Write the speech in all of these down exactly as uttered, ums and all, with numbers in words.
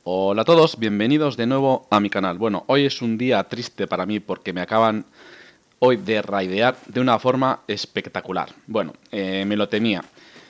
Hola a todos, bienvenidos de nuevo a mi canal. Bueno, hoy es un día triste para mí porque me acaban hoy de raidear de una forma espectacular. Bueno, eh, me lo temía.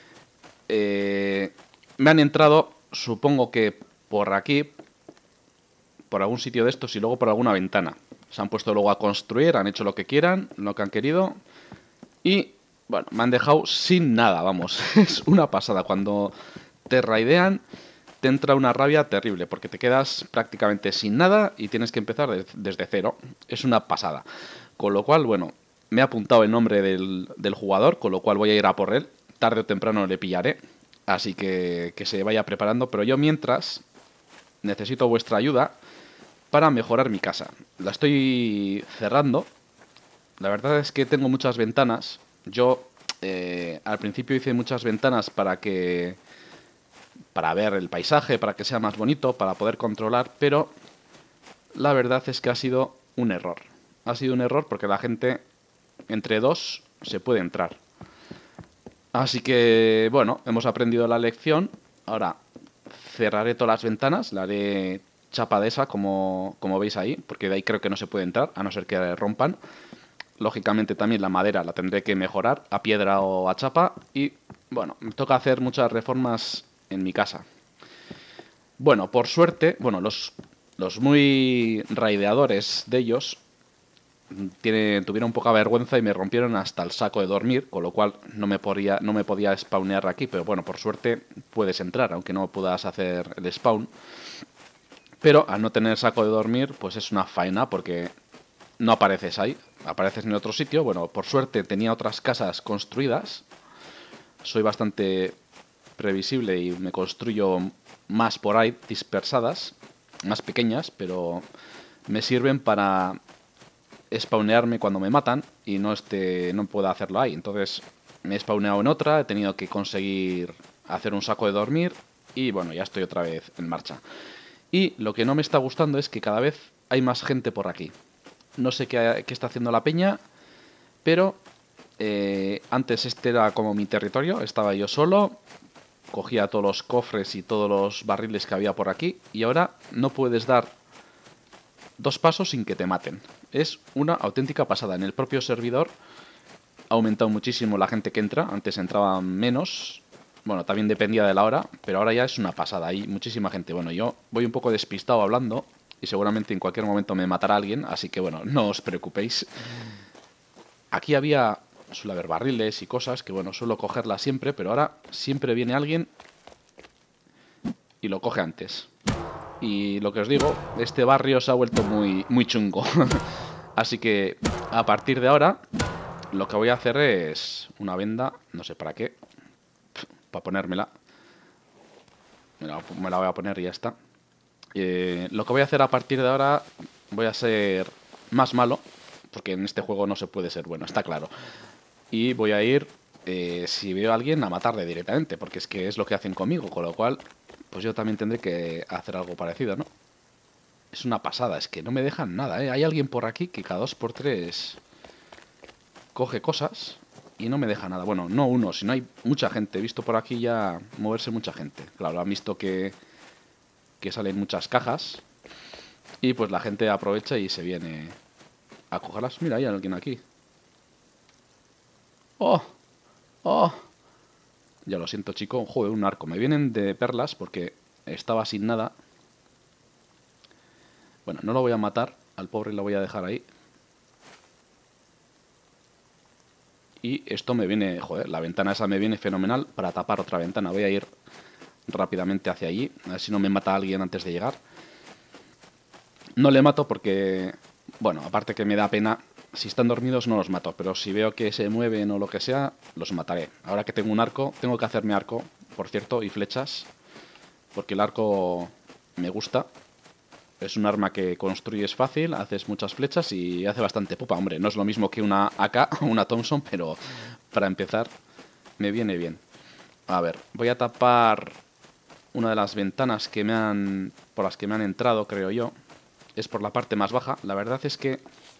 Eh, me han entrado, supongo que por aquí, por algún sitio de estos y luego por alguna ventana. Se han puesto luego a construir, han hecho lo que quieran, lo que han querido y, bueno, me han dejado sin nada, vamos. Es una pasada. Cuando te raidean te entra una rabia terrible porque te quedas prácticamente sin nada y tienes que empezar de- desde cero. Es una pasada. Con lo cual, bueno, me he apuntado el nombre del, del jugador, con lo cual voy a ir a por él. Tarde o temprano le pillaré. Así que que se vaya preparando. Pero yo mientras necesito vuestra ayuda para mejorar mi casa. La estoy cerrando. La verdad es que tengo muchas ventanas. Yo eh, al principio hice muchas ventanas para que para ver el paisaje, para que sea más bonito, para poder controlar, pero la verdad es que ha sido un error. Ha sido un error porque la gente entre dos se puede entrar. Así que, bueno, hemos aprendido la lección. Ahora cerraré todas las ventanas, la haré chapa de esa, como, como veis ahí, porque de ahí creo que no se puede entrar, a no ser que rompan. Lógicamente también la madera la tendré que mejorar a piedra o a chapa. Y, bueno, me toca hacer muchas reformas en mi casa. Bueno, por suerte, bueno, los, los muy raideadores de ellos tiene, tuvieron poca vergüenza y me rompieron hasta el saco de dormir, con lo cual no me podía, no me podía spawnear aquí, pero bueno, por suerte puedes entrar, aunque no puedas hacer el spawn. Pero al no tener saco de dormir, pues es una faena porque no apareces ahí, apareces en otro sitio. Bueno, por suerte tenía otras casas construidas, soy bastante previsible y me construyo más por ahí dispersadas, más pequeñas, pero me sirven para spawnearme cuando me matan y no esté, no pueda hacerlo ahí. Entonces me he spawneado en otra, he tenido que conseguir hacer un saco de dormir y bueno, ya estoy otra vez en marcha. Y lo que no me está gustando es que cada vez hay más gente por aquí. No sé qué, qué está haciendo la peña, pero eh, antes este era como mi territorio, estaba yo solo, cogía todos los cofres y todos los barriles que había por aquí y ahora no puedes dar dos pasos sin que te maten. Es una auténtica pasada. En el propio servidor ha aumentado muchísimo la gente que entra. Antes entraba menos. Bueno, también dependía de la hora, pero ahora ya es una pasada. Hay muchísima gente. Bueno, yo voy un poco despistado hablando y seguramente en cualquier momento me matará alguien, así que bueno, no os preocupéis. Aquí había, suele haber barriles y cosas que bueno, suelo cogerlas siempre, pero ahora siempre viene alguien y lo coge antes. Y lo que os digo, este barrio se ha vuelto muy, muy chungo. Así que a partir de ahora lo que voy a hacer es una venda, no sé para qué, para ponérmela. Me la, me la voy a poner y ya está. Eh, lo que voy a hacer a partir de ahora, voy a ser más malo, porque en este juego no se puede ser bueno, está claro. Y voy a ir, eh, si veo a alguien, a matarle directamente, porque es que es lo que hacen conmigo, con lo cual, pues yo también tendré que hacer algo parecido, ¿no? Es una pasada, es que no me dejan nada, ¿eh? Hay alguien por aquí que cada dos por tres coge cosas y no me deja nada. Bueno, no uno, sino hay mucha gente. He visto por aquí ya moverse mucha gente. Claro, han visto que, que salen muchas cajas y pues la gente aprovecha y se viene a cogerlas. Mira, hay alguien aquí. ¡Oh! ¡Oh! Ya lo siento, chico. Joder, un arco. Me vienen de perlas porque estaba sin nada. Bueno, no lo voy a matar. Al pobre lo voy a dejar ahí. Y esto me viene, joder, la ventana esa me viene fenomenal para tapar otra ventana. Voy a ir rápidamente hacia allí, a ver si no me mata alguien antes de llegar. No le mato porque, bueno, aparte que me da pena, si están dormidos no los mato, pero si veo que se mueven o lo que sea, los mataré. Ahora que tengo un arco, tengo que hacerme arco, por cierto, y flechas, porque el arco me gusta. Es un arma que construyes fácil, haces muchas flechas y hace bastante pupa. Hombre, no es lo mismo que una A K o una Thompson, pero para empezar me viene bien. A ver, voy a tapar una de las ventanas que me han, por las que me han entrado, creo yo. Es por la parte más baja. La verdad es que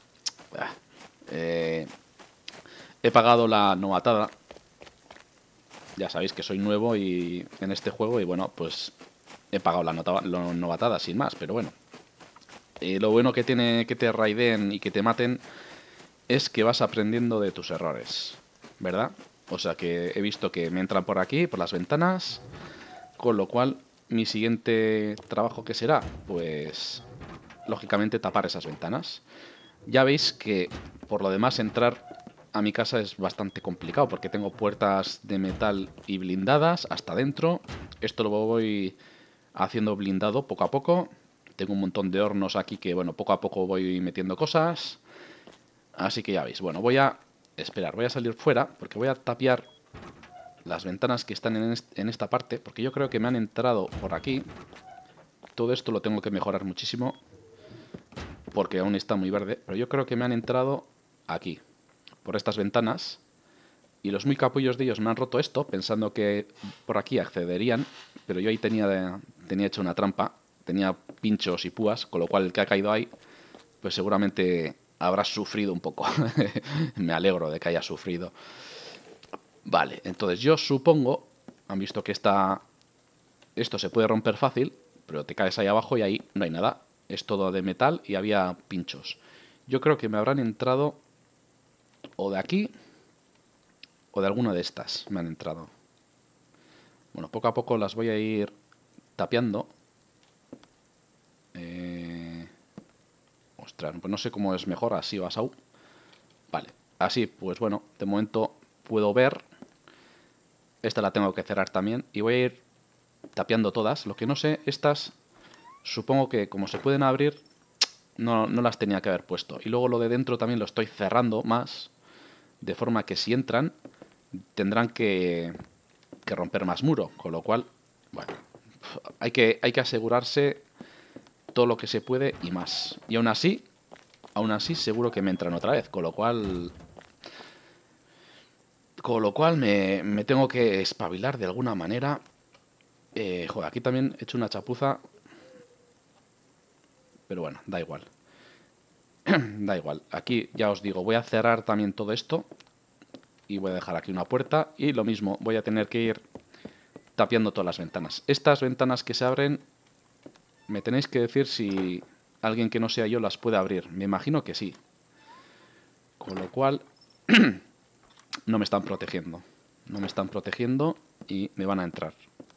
eh, he pagado la novatada. Ya sabéis que soy nuevo y en este juego y bueno, pues he pagado la, nota, la novatada sin más, pero bueno. Eh, lo bueno que tiene que te raideen y que te maten es que vas aprendiendo de tus errores, ¿verdad? O sea que he visto que me entran por aquí, por las ventanas, con lo cual mi siguiente trabajo, ¿qué será? Pues lógicamente tapar esas ventanas. Ya veis que por lo demás entrar a mi casa es bastante complicado porque tengo puertas de metal y blindadas hasta dentro. Esto lo voy haciendo blindado poco a poco. Tengo un montón de hornos aquí que, bueno, poco a poco voy metiendo cosas. Así que ya veis. Bueno, voy a esperar, voy a salir fuera porque voy a tapiar las ventanas que están en, est en esta parte, porque yo creo que me han entrado por aquí. Todo esto lo tengo que mejorar muchísimo porque aún está muy verde, pero yo creo que me han entrado aquí, por estas ventanas, y los muy capullos de ellos me han roto esto pensando que por aquí accederían, pero yo ahí tenía, tenía hecho una trampa, tenía pinchos y púas, con lo cual el que ha caído ahí pues seguramente habrá sufrido un poco. Me alegro de que haya sufrido. Vale, entonces yo supongo, han visto que esta, esto se puede romper fácil, pero te caes ahí abajo y ahí no hay nada. Es todo de metal y había pinchos. Yo creo que me habrán entrado o de aquí o de alguna de estas me han entrado. Bueno, poco a poco las voy a ir tapiando. Eh... Ostras, pues no sé cómo es mejor, así o asau. Vale, así, pues bueno, de momento puedo ver. Esta la tengo que cerrar también y voy a ir tapiando todas. Lo que no sé, estas supongo que como se pueden abrir, no, no las tenía que haber puesto. Y luego lo de dentro también lo estoy cerrando más, de forma que si entran tendrán que, que romper más muro. Con lo cual, bueno, hay que, hay que asegurarse todo lo que se puede y más. Y aún así, aún así seguro que me entran otra vez. Con lo cual... Con lo cual me, me tengo que espabilar de alguna manera. Eh, joder, aquí también he hecho una chapuza. Pero bueno, da igual. Da igual. Aquí ya os digo, voy a cerrar también todo esto. Y voy a dejar aquí una puerta. Y lo mismo, voy a tener que ir tapiando todas las ventanas. Estas ventanas que se abren, me tenéis que decir si alguien que no sea yo las puede abrir. Me imagino que sí. Con lo cual... no me están protegiendo. No me están protegiendo y me van a entrar.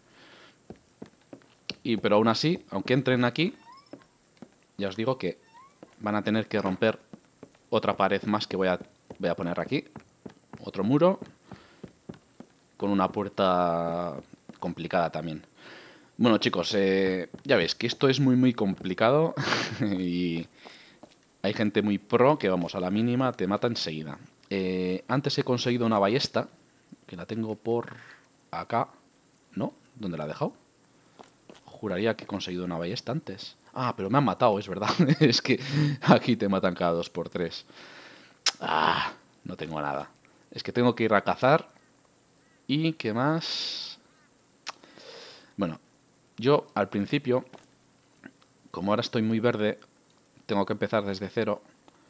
Y pero aún así, aunque entren aquí, ya os digo que van a tener que romper otra pared más que voy a, voy a poner aquí. Otro muro. Con una puerta complicada también. Bueno, chicos, eh, ya veis que esto es muy muy complicado. Y hay gente muy pro que, vamos, a la mínima te mata enseguida. Eh, antes he conseguido una ballesta, que la tengo por acá. ¿No? ¿Dónde la he dejado? Juraría que he conseguido una ballesta antes. Ah, pero me han matado, es verdad. Es que aquí te matan cada dos por tres. Ah, no tengo nada. Es que tengo que ir a cazar. ¿Y qué más? Bueno, yo al principio, como ahora estoy muy verde, tengo que empezar desde cero.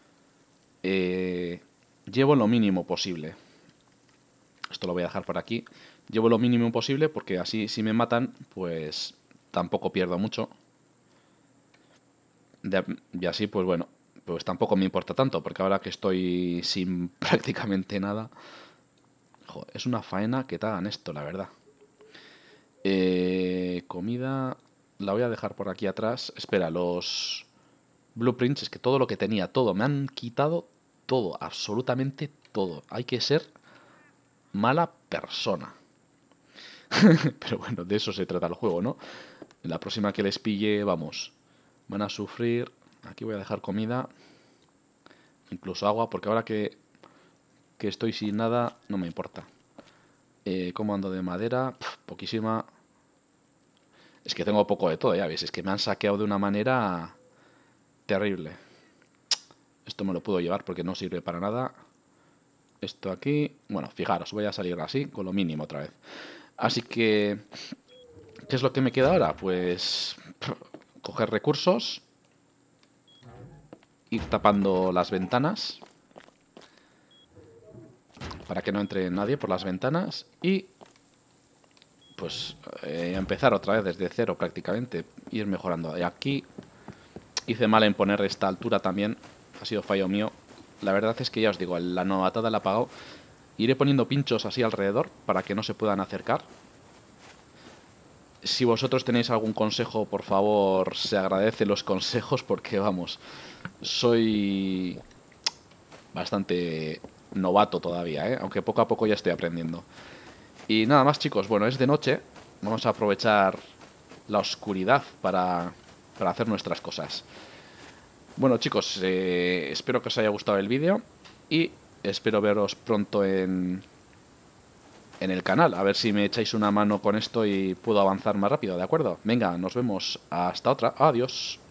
Eh... Llevo lo mínimo posible. Esto lo voy a dejar por aquí. Llevo lo mínimo posible porque así si me matan, pues tampoco pierdo mucho. De, y así, pues bueno, pues tampoco me importa tanto, porque ahora que estoy sin prácticamente nada... Joder, es una faena que te hagan esto, la verdad. Eh, comida... La voy a dejar por aquí atrás. Espera, los blueprints, es que todo lo que tenía, todo, me han quitado todo, absolutamente todo. Hay que ser mala persona. Pero bueno, de eso se trata el juego, ¿no? En la próxima que les pille, vamos, van a sufrir. Aquí voy a dejar comida, incluso agua, porque ahora que, que estoy sin nada, no me importa. Eh, ¿Cómo ando de madera? Pff, poquísima. Es que tengo poco de todo, ya ves, es que me han saqueado de una manera terrible. Esto me lo puedo llevar porque no sirve para nada. Esto aquí... Bueno, fijaros, voy a salir así, con lo mínimo otra vez. Así que... ¿Qué es lo que me queda ahora? Pues... coger recursos. Ir tapando las ventanas. Para que no entre nadie por las ventanas. Y... pues eh, empezar otra vez desde cero prácticamente, ir mejorando. Y aquí hice mal en poner esta altura también, ha sido fallo mío. La verdad es que ya os digo, la novatada la he apagado. Iré poniendo pinchos así alrededor para que no se puedan acercar. Si vosotros tenéis algún consejo, por favor, se agradece los consejos porque, vamos, soy bastante novato todavía, ¿eh? Aunque poco a poco ya estoy aprendiendo. Y nada más, chicos, bueno, es de noche. Vamos a aprovechar la oscuridad para, para hacer nuestras cosas. Bueno, chicos, eh, espero que os haya gustado el vídeo y espero veros pronto en, en el canal. A ver si me echáis una mano con esto y puedo avanzar más rápido, ¿de acuerdo? Venga, nos vemos. Hasta otra. Adiós.